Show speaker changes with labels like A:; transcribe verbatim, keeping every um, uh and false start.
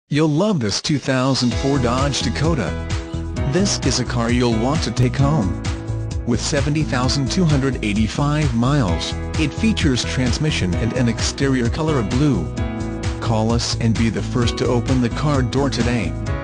A: You'll love this two thousand four Dodge Dakota. This is a car you'll want to take home. With seventy thousand two hundred eighty-five miles, it features transmission and an exterior color of blue. Call us and be the first to open the car door today.